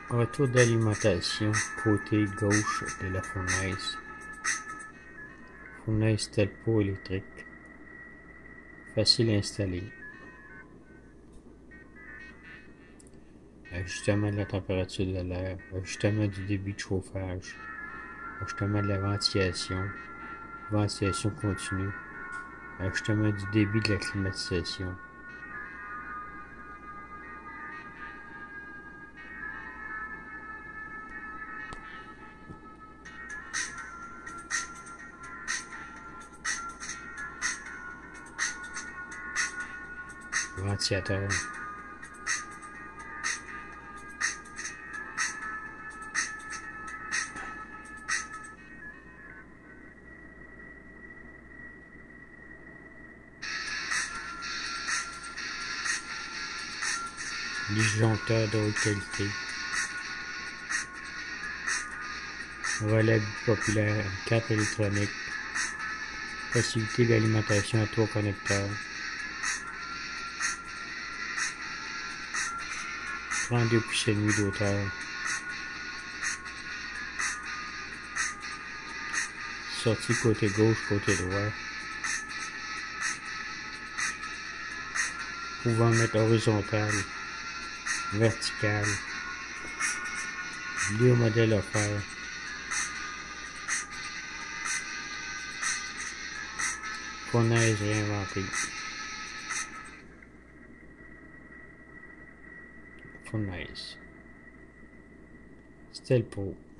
Retour d'alimentation, côté gauche de la fournaise. Fournaise Telpo électrique. Facile à installer. Ajustement de la température de l'air, ajustement du débit de chauffage, ajustement de la ventilation, ventilation continue, ajustement du débit de la climatisation. Ventilateur. Disjoncteur de haute qualité. Relais populaire 4 électronique. Possibilité d'alimentation à 3 connecteurs. 32 pouces et demi d'auteur. Sortie côté gauche, côté droit. Pouvant mettre horizontal, vertical. 2 modèles offerts. Fournaise réinventée. Fournaise. Stelpo.